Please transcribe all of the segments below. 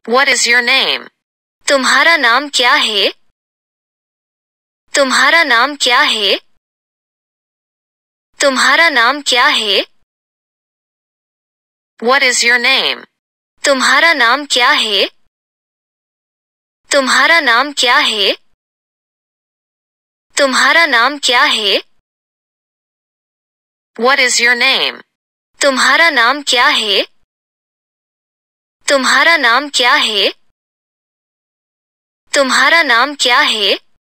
What is your name? तुम्हारा नाम क्या है? तुम्हारा नाम क्या है? तुम्हारा नाम क्या है? What is your name? तुम्हारा नाम क्या है? तुम्हारा नाम क्या है? तुम्हारा नाम क्या है? What is your name? तुम्हारा नाम क्या है? तुम्हारा नाम क्या है? तुम्हारा नाम क्या है?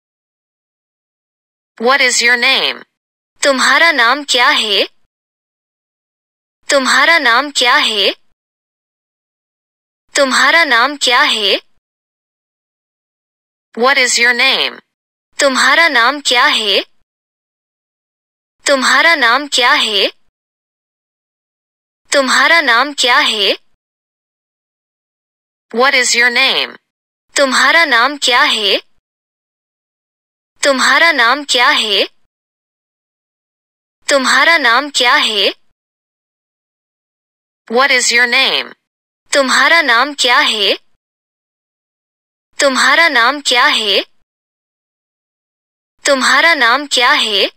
What is your name? तुम्हारा नाम क्या है? तुम्हारा नाम क्या है? तुम्हारा नाम क्या है? What is your name? तुम्हारा नाम क्या है? तुम्हारा नाम क्या है? तुम्हारा नाम क्या है? What is your name? तुम्हारा नाम क्या है? तुम्हारा नाम क्या है? तुम्हारा नाम क्या है? What is your name? तुम्हारा नाम क्या है? तुम्हारा नाम क्या है? तुम्हारा नाम क्या है?